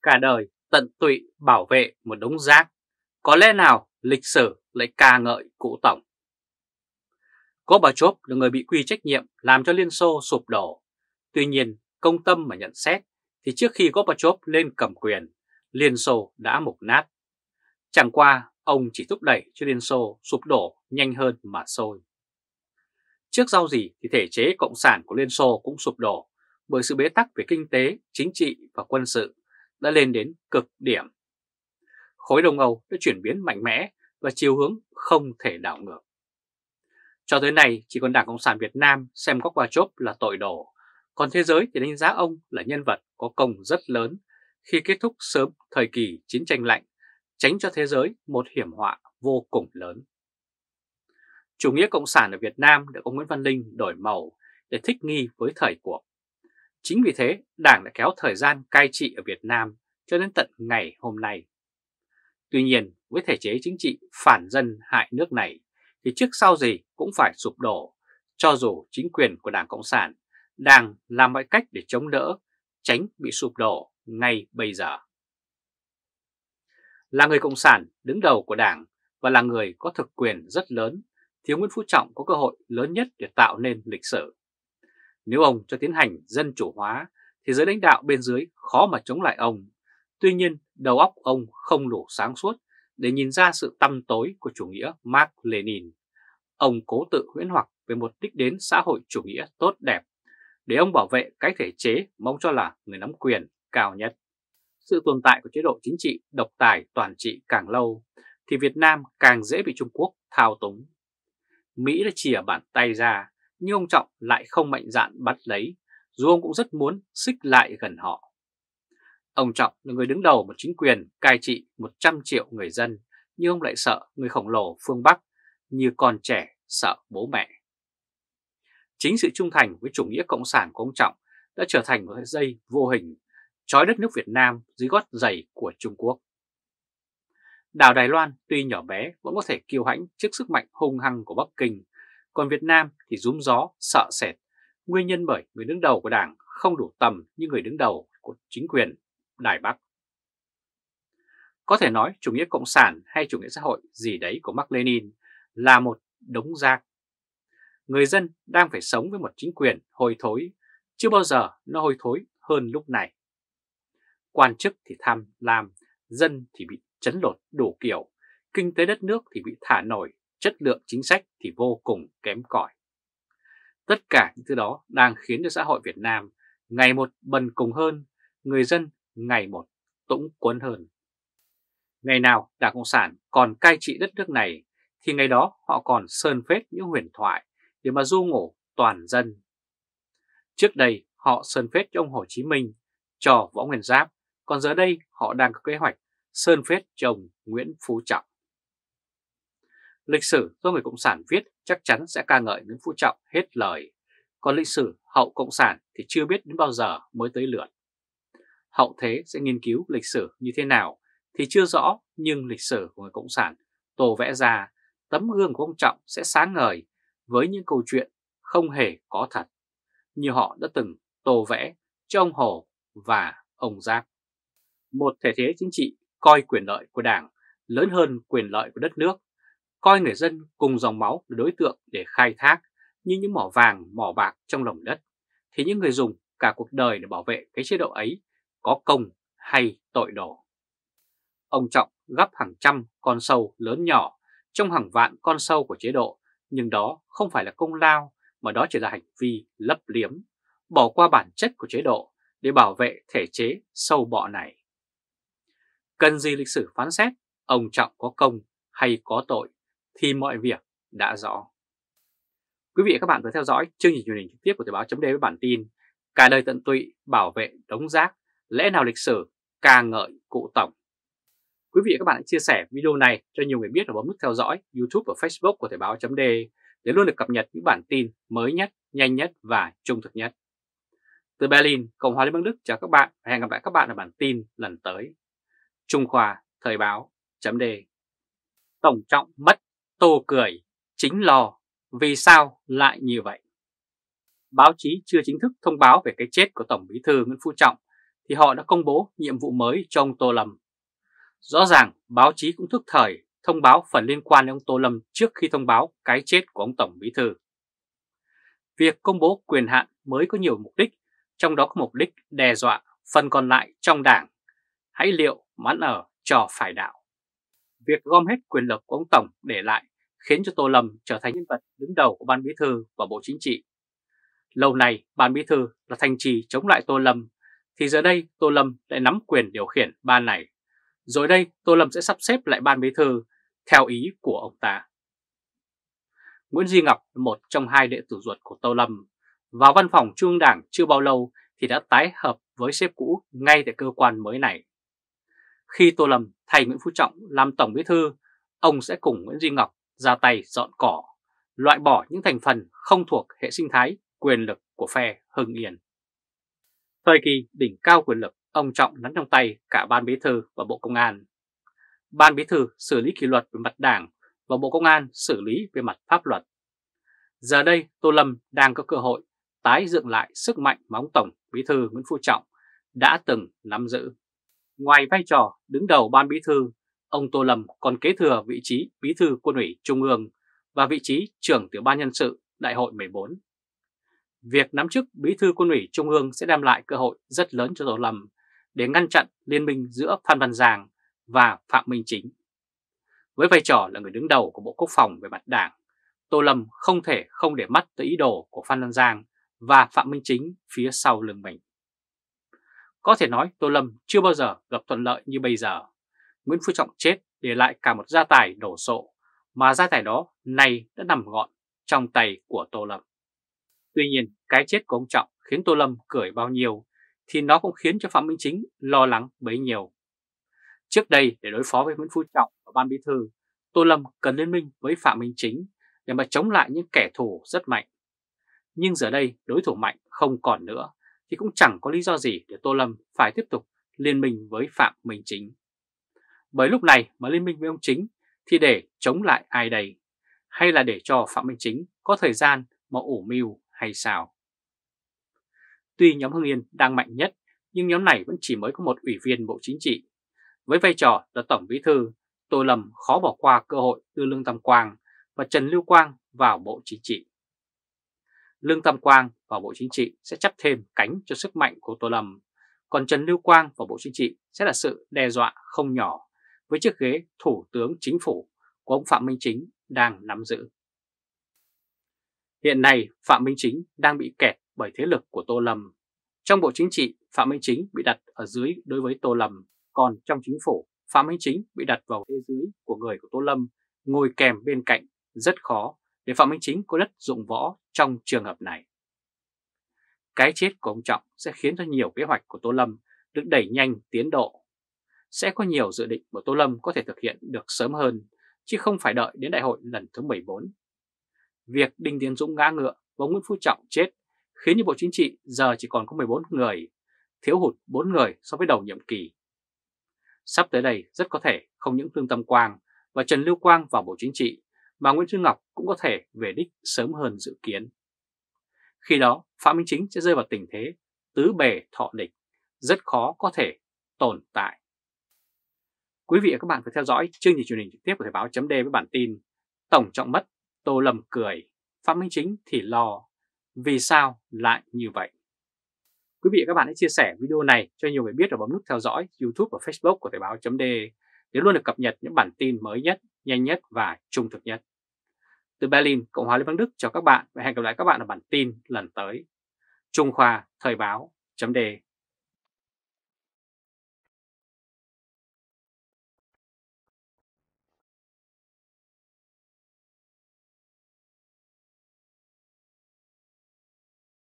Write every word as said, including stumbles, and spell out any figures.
cả đời tận tụy bảo vệ một đống rác, có lẽ nào lịch sử lại ca ngợi cụ Tổng? Gorbachev là người bị quy trách nhiệm làm cho Liên Xô sụp đổ. Tuy nhiên, công tâm mà nhận xét thì trước khi Gorbachev lên cầm quyền, Liên Xô đã mục nát. Chẳng qua, ông chỉ thúc đẩy cho Liên Xô sụp đổ nhanh hơn mà thôi. Trước sau gì thì thể chế cộng sản của Liên Xô cũng sụp đổ bởi sự bế tắc về kinh tế, chính trị và quân sự đã lên đến cực điểm. Khối Đông Âu đã chuyển biến mạnh mẽ và chiều hướng không thể đảo ngược. Cho tới nay chỉ còn Đảng Cộng sản Việt Nam xem Gorbachev là tội đồ, còn thế giới thì đánh giá ông là nhân vật có công rất lớn khi kết thúc sớm thời kỳ chiến tranh lạnh, tránh cho thế giới một hiểm họa vô cùng lớn. Chủ nghĩa cộng sản ở Việt Nam được ông Nguyễn Văn Linh đổi màu để thích nghi với thời cuộc. Chính vì thế, Đảng đã kéo thời gian cai trị ở Việt Nam cho đến tận ngày hôm nay. Tuy nhiên, với thể chế chính trị phản dân hại nước này, thì trước sau gì cũng phải sụp đổ, cho dù chính quyền của Đảng Cộng sản đang làm mọi cách để chống đỡ, tránh bị sụp đổ ngay bây giờ. Là người Cộng sản đứng đầu của Đảng và là người có thực quyền rất lớn, thì Nguyễn Phú Trọng có cơ hội lớn nhất để tạo nên lịch sử. Nếu ông cho tiến hành dân chủ hóa, thì giới lãnh đạo bên dưới khó mà chống lại ông. Tuy nhiên, đầu óc ông không đủ sáng suốt để nhìn ra sự tăm tối của chủ nghĩa Mác Lênin. Ông cố tự huyễn hoặc về một đích đến xã hội chủ nghĩa tốt đẹp, để ông bảo vệ cái thể chế mà ông cho là người nắm quyền cao nhất. Sự tồn tại của chế độ chính trị độc tài toàn trị càng lâu, thì Việt Nam càng dễ bị Trung Quốc thao túng. Mỹ đã chìa bàn tay ra, nhưng ông Trọng lại không mạnh dạn bắt lấy, dù ông cũng rất muốn xích lại gần họ. Ông Trọng là người đứng đầu một chính quyền cai trị một trăm triệu người dân, nhưng ông lại sợ người khổng lồ phương Bắc như con trẻ sợ bố mẹ. Chính sự trung thành với chủ nghĩa cộng sản của ông Trọng đã trở thành một sợi dây vô hình trói đất nước Việt Nam dưới gót giày của Trung Quốc. Đảo Đài Loan tuy nhỏ bé vẫn có thể kiêu hãnh trước sức mạnh hung hăng của Bắc Kinh, còn Việt Nam thì rúm gió sợ sệt, nguyên nhân bởi người đứng đầu của Đảng không đủ tầm như người đứng đầu của chính quyền Đài Bắc. Có thể nói chủ nghĩa cộng sản hay chủ nghĩa xã hội gì đấy của Mác Lênin là một đống rác. Người dân đang phải sống với một chính quyền hôi thối, chưa bao giờ nó hôi thối hơn lúc này. Quan chức thì tham lam, dân thì bị trấn lột đủ kiểu, kinh tế đất nước thì bị thả nổi, chất lượng chính sách thì vô cùng kém cỏi. Tất cả những thứ đó đang khiến cho xã hội Việt Nam ngày một bần cùng hơn, người dân ngày một túng quẫn hơn. Ngày nào Đảng Cộng sản còn cai trị đất nước này thì ngày đó họ còn sơn phết những huyền thoại để mà du ngủ toàn dân. Trước đây họ sơn phết cho ông Hồ Chí Minh, cho Võ Nguyên Giáp, còn giờ đây họ đang có kế hoạch sơn phết cho ông Nguyễn Phú Trọng. Lịch sử do người Cộng sản viết chắc chắn sẽ ca ngợi Nguyễn Phú Trọng hết lời, còn lịch sử hậu Cộng sản thì chưa biết đến bao giờ mới tới lượt. Hậu thế sẽ nghiên cứu lịch sử như thế nào thì chưa rõ, nhưng lịch sử của người Cộng sản tô vẽ ra, tấm gương của ông Trọng sẽ sáng ngời với những câu chuyện không hề có thật, như họ đã từng tô vẽ cho ông Hồ và ông Giáp. Một thể chế chính trị coi quyền lợi của Đảng lớn hơn quyền lợi của đất nước, coi người dân cùng dòng máu là đối tượng để khai thác như những mỏ vàng, mỏ bạc trong lòng đất, thì những người dùng cả cuộc đời để bảo vệ cái chế độ ấy có công hay tội đồ. Ông Trọng gắp hàng trăm con sâu lớn nhỏ trong hàng vạn con sâu của chế độ, nhưng đó không phải là công lao, mà đó chỉ là hành vi lấp liếm, bỏ qua bản chất của chế độ để bảo vệ thể chế sâu bọ này. Cần gì lịch sử phán xét ông Trọng có công hay có tội thì mọi việc đã rõ. Quý vị và các bạn vừa theo dõi chương trình truyền hình trực tiếp của Thời báo chấm D với bản tin Cả đời tận tụy bảo vệ đống rác, lẽ nào lịch sử ca ngợi cụ Tổng. Quý vị và các bạn hãy chia sẻ video này cho nhiều người biết và bấm nút theo dõi YouTube và Facebook của Thời báo chấm D để luôn được cập nhật những bản tin mới nhất, nhanh nhất và trung thực nhất. Từ Berlin, Cộng hòa Liên bang Đức chào các bạn và hẹn gặp lại các bạn ở bản tin lần tới. Trung Khoa, Thời báo chấm D. Tổng Trọng mất, Tô cười, chính lo, vì sao lại như vậy? Báo chí chưa chính thức thông báo về cái chết của Tổng Bí thư Nguyễn Phú Trọng, thì họ đã công bố nhiệm vụ mới cho ông Tô Lâm. Rõ ràng báo chí cũng thức thời thông báo phần liên quan đến ông Tô Lâm trước khi thông báo cái chết của ông Tổng Bí Thư. Việc công bố quyền hạn mới có nhiều mục đích, trong đó có mục đích đe dọa phần còn lại trong đảng. Hãy liệu mà ăn ở trò phải đạo. Việc gom hết quyền lực của ông Tổng để lại khiến cho Tô Lâm trở thành nhân vật đứng đầu của Ban Bí Thư và Bộ Chính trị. Lâu nay Ban Bí Thư là thành trì chống lại Tô Lâm, thì giờ đây Tô Lâm lại nắm quyền điều khiển ban này. Rồi đây Tô Lâm sẽ sắp xếp lại Ban Bí Thư theo ý của ông ta. Nguyễn Duy Ngọc, một trong hai đệ tử ruột của Tô Lâm, vào văn phòng Trung ương Đảng chưa bao lâu thì đã tái hợp với sếp cũ ngay tại cơ quan mới này. Khi Tô Lâm thay Nguyễn Phú Trọng làm Tổng Bí Thư, ông sẽ cùng Nguyễn Duy Ngọc ra tay dọn cỏ, loại bỏ những thành phần không thuộc hệ sinh thái quyền lực của phe Hưng Yên. Thời kỳ đỉnh cao quyền lực, ông Trọng nắm trong tay cả Ban Bí Thư và Bộ Công an. Ban Bí Thư xử lý kỷ luật về mặt đảng và Bộ Công an xử lý về mặt pháp luật. Giờ đây Tô Lâm đang có cơ hội tái dựng lại sức mạnh mà ông Tổng Bí Thư Nguyễn Phú Trọng đã từng nắm giữ. Ngoài vai trò đứng đầu Ban Bí Thư, ông Tô Lâm còn kế thừa vị trí Bí Thư Quân ủy Trung ương và vị trí trưởng tiểu ban nhân sự Đại hội mười bốn. Việc nắm chức Bí Thư Quân ủy Trung ương sẽ đem lại cơ hội rất lớn cho Tô Lâm để ngăn chặn liên minh giữa Phan Văn Giang và Phạm Minh Chính. Với vai trò là người đứng đầu của Bộ Quốc phòng về mặt đảng, Tô Lâm không thể không để mắt tới ý đồ của Phan Văn Giang và Phạm Minh Chính phía sau lưng mình. Có thể nói Tô Lâm chưa bao giờ gặp thuận lợi như bây giờ. Nguyễn Phú Trọng chết để lại cả một gia tài đổ sộ, mà gia tài đó nay đã nằm gọn trong tay của Tô Lâm. Tuy nhiên, cái chết của ông Trọng khiến Tô Lâm cười bao nhiêu, thì nó cũng khiến cho Phạm Minh Chính lo lắng bấy nhiêu. Trước đây, để đối phó với Nguyễn Phú Trọng và Ban Bí Thư, Tô Lâm cần liên minh với Phạm Minh Chính để mà chống lại những kẻ thù rất mạnh. Nhưng giờ đây, đối thủ mạnh không còn nữa, thì cũng chẳng có lý do gì để Tô Lâm phải tiếp tục liên minh với Phạm Minh Chính. Bởi lúc này mà liên minh với ông Chính thì để chống lại ai đây? Hay là để cho Phạm Minh Chính có thời gian mà ủ mưu hay sao? Tuy nhóm Hưng Yên đang mạnh nhất, nhưng nhóm này vẫn chỉ mới có một ủy viên Bộ Chính trị. Với vai trò là Tổng Bí Thư, Tô Lâm khó bỏ qua cơ hội đưa Lương Tam Quang và Trần Lưu Quang vào Bộ Chính trị. Lương Tam Quang vào Bộ Chính trị sẽ chắp thêm cánh cho sức mạnh của Tô Lâm, còn Trần Lưu Quang vào Bộ Chính trị sẽ là sự đe dọa không nhỏ với chiếc ghế Thủ tướng Chính phủ của ông Phạm Minh Chính đang nắm giữ. Hiện nay Phạm Minh Chính đang bị kẹt bởi thế lực của Tô Lâm. Trong Bộ Chính trị, Phạm Minh Chính bị đặt ở dưới đối với Tô Lâm, còn trong Chính phủ, Phạm Minh Chính bị đặt vào phía dưới của người của Tô Lâm, ngồi kèm bên cạnh. Rất khó để Phạm Minh Chính có đất dụng võ trong trường hợp này. Cái chết của ông Trọng sẽ khiến cho nhiều kế hoạch của Tô Lâm được đẩy nhanh tiến độ. Sẽ có nhiều dự định của Tô Lâm có thể thực hiện được sớm hơn, chứ không phải đợi đến đại hội lần thứ mười bốn. Việc Đinh Tiến Dũng ngã ngựa và Nguyễn Phú Trọng chết khiến cho Bộ Chính trị giờ chỉ còn có mười bốn người, thiếu hụt bốn người so với đầu nhiệm kỳ. Sắp tới đây rất có thể không những Lương Tam Quang và Trần Lưu Quang vào Bộ Chính trị, mà Nguyễn Duy Ngọc cũng có thể về đích sớm hơn dự kiến. Khi đó, Phạm Minh Chính sẽ rơi vào tình thế tứ bề thọ địch, rất khó có thể tồn tại. Quý vị và các bạn phải theo dõi chương trình truyền hình trực tiếp của Thời báo chấm D với bản tin Tổng Trọng mất, Tô Lâm cười, Phạm Minh Chính thì lo. Vì sao lại như vậy? Quý vị và các bạn hãy chia sẻ video này cho nhiều người biết và bấm nút theo dõi YouTube và Facebook của Thời báo chấm D để luôn được cập nhật những bản tin mới nhất, nhanh nhất và trung thực nhất. Từ Berlin, Cộng hòa Liên bang Đức chào các bạn và hẹn gặp lại các bạn ở bản tin lần tới. Trung Khoa Thời báo chấm D